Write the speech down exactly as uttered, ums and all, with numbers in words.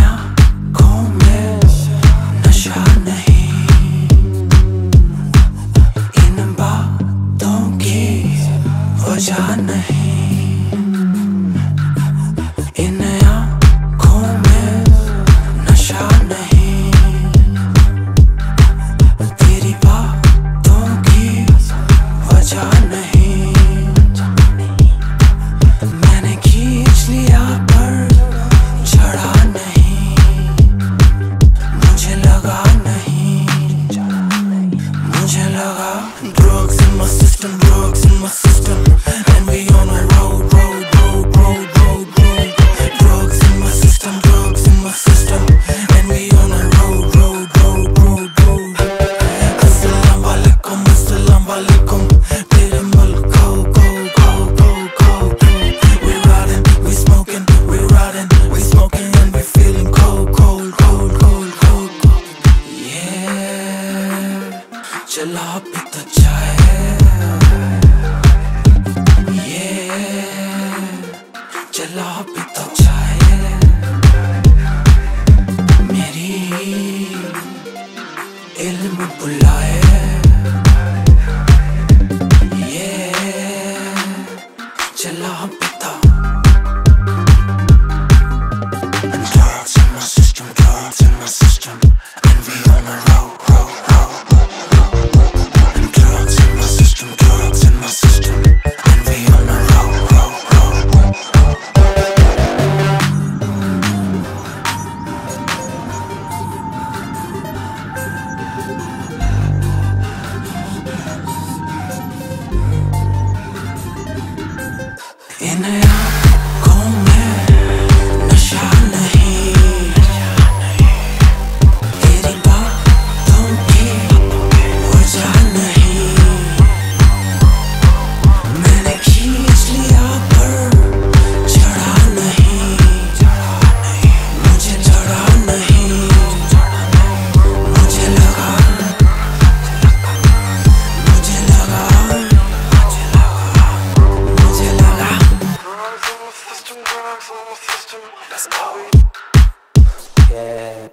आँखों में नशा नहीं, इन बातों की वजह नहीं, इन आँखों में नशा नहीं, तेरी बातों की वजह नहीं। मैंने खींच लिया पर चढ़ा नहीं, मुझे लगा नहीं, मुझे लगा drugs in my system, drugs in my system, and we on a road, road, road, road, road, road. Drugs in my system, drugs in my system, and we on a road, road, road, road, road. Assalamu alaikum, assalamu alaikum, तेरे मुल्क go, go, go, go, go, go. We riding, we smoking, we riding, we smoking, and we feeling cold, cold, cold, cold, cold, cold. Yeah, चला पीता चाय, yeah, चला पीता चाय, मेरी इल्म बुलाए, yeah, चला पीता। And drugs in my system, drugs in my system, and we on a road, road, road. And drugs in my system, drugs in my system, and we on a road, road, road. इन आँखों में नशा नहीं, तेरी बातों की वजह नहीं, मैंने खींच लिया पर चढ़ा नहीं, मुझे चढ़ा नहीं, मुझे लगा, मुझे लगा, मुझे लगा। Drugs in my system, drugs in my system. Let's go. Yeah.